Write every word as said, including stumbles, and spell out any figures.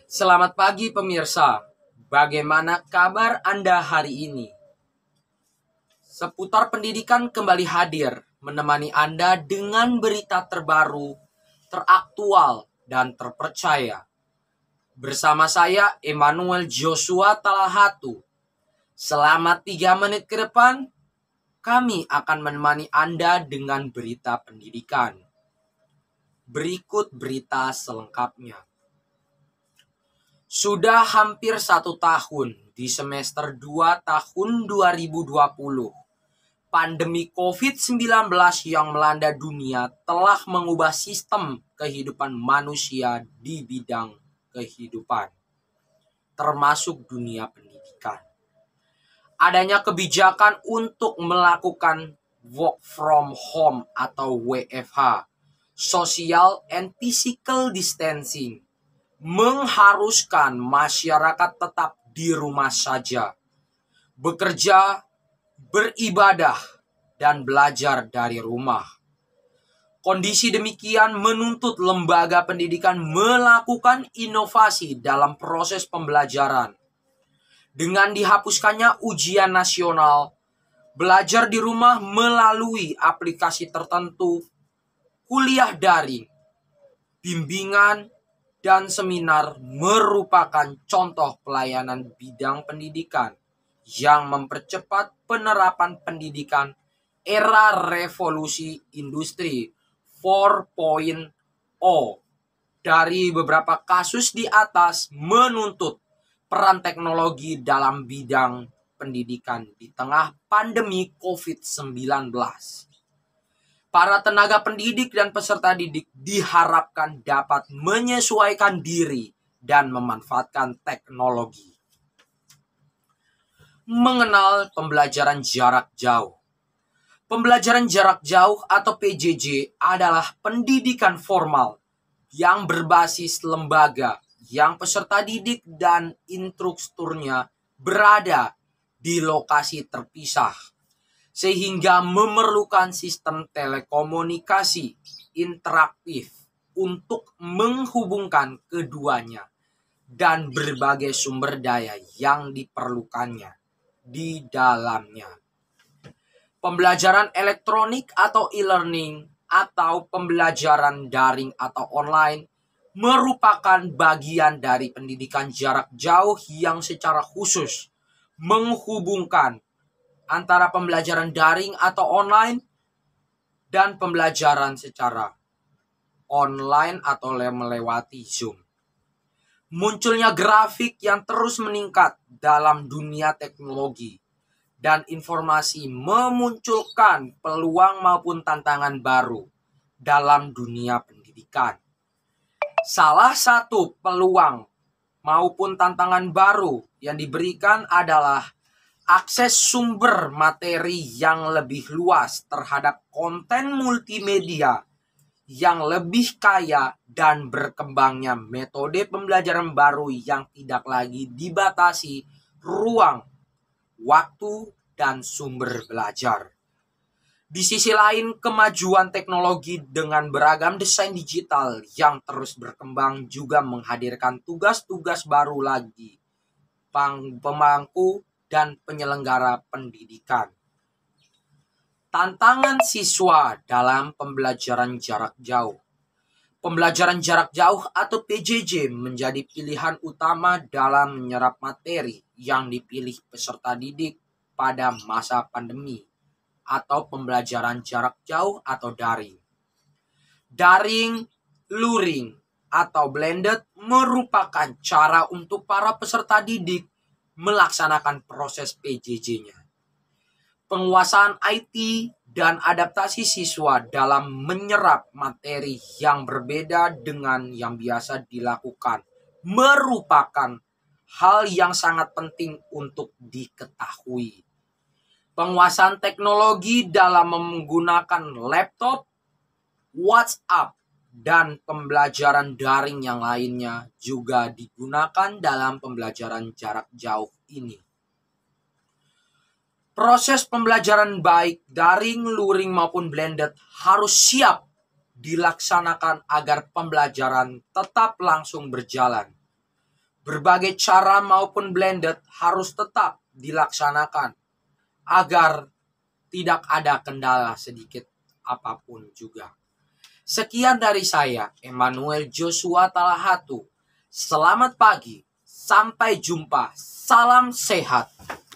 Selamat pagi pemirsa, bagaimana kabar Anda hari ini? Seputar pendidikan kembali hadir menemani Anda dengan berita terbaru, teraktual, dan terpercaya. Bersama saya Emmanuel Joshua Talahatu. Selama tiga menit ke depan, kami akan menemani Anda dengan berita pendidikan. Berikut berita selengkapnya. Sudah hampir satu tahun di semester dua tahun dua ribu dua puluh, pandemi covid sembilan belas yang melanda dunia telah mengubah sistem kehidupan manusia di bidang kehidupan, termasuk dunia pendidikan. Adanya kebijakan untuk melakukan work from home atau W F H, social and physical distancing, mengharuskan masyarakat tetap di rumah saja, bekerja, beribadah, dan belajar dari rumah. Kondisi demikian menuntut lembaga pendidikan melakukan inovasi dalam proses pembelajaran. Dengan dihapuskannya ujian nasional, belajar di rumah melalui aplikasi tertentu, kuliah daring, bimbingan, dan seminar merupakan contoh pelayanan bidang pendidikan yang mempercepat penerapan pendidikan era revolusi industri empat titik nol. Dari beberapa kasus di atas menuntut peran teknologi dalam bidang pendidikan di tengah pandemi covid sembilan belas. Para tenaga pendidik dan peserta didik diharapkan dapat menyesuaikan diri dan memanfaatkan teknologi. Mengenal pembelajaran jarak jauh. Pembelajaran jarak jauh atau P J J adalah pendidikan formal yang berbasis lembaga yang peserta didik dan instrukturnya berada di lokasi terpisah, sehingga memerlukan sistem telekomunikasi interaktif untuk menghubungkan keduanya dan berbagai sumber daya yang diperlukannya di dalamnya. Pembelajaran elektronik atau e-learning atau pembelajaran daring atau online merupakan bagian dari pendidikan jarak jauh yang secara khusus menghubungkan antara pembelajaran daring atau online dan pembelajaran secara online atau melewati Zoom. Munculnya grafik yang terus meningkat dalam dunia teknologi dan informasi memunculkan peluang maupun tantangan baru dalam dunia pendidikan. Salah satu peluang maupun tantangan baru yang diberikan adalah akses sumber materi yang lebih luas terhadap konten multimedia yang lebih kaya dan berkembangnya metode pembelajaran baru yang tidak lagi dibatasi ruang, waktu, dan sumber belajar. Di sisi lain, kemajuan teknologi dengan beragam desain digital yang terus berkembang juga menghadirkan tugas-tugas baru lagi pemangku dan penyelenggara pendidikan. Tantangan siswa dalam pembelajaran jarak jauh. Pembelajaran jarak jauh atau P J J menjadi pilihan utama dalam menyerap materi yang dipilih peserta didik pada masa pandemi atau pembelajaran jarak jauh atau daring. Daring, luring, atau blended merupakan cara untuk para peserta didik melaksanakan proses P J J-nya. Penguasaan I T dan adaptasi siswa dalam menyerap materi yang berbeda dengan yang biasa dilakukan merupakan hal yang sangat penting untuk diketahui. Penguasaan teknologi dalam menggunakan laptop, WhatsApp, dan pembelajaran daring yang lainnya juga digunakan dalam pembelajaran jarak jauh ini. Proses pembelajaran baik daring, luring maupun blended harus siap dilaksanakan agar pembelajaran tetap langsung berjalan. Berbagai cara maupun blended harus tetap dilaksanakan agar tidak ada kendala sedikit apapun juga. Sekian dari saya, Emmanuel Joshua Talahatu. Selamat pagi, sampai jumpa, salam sehat.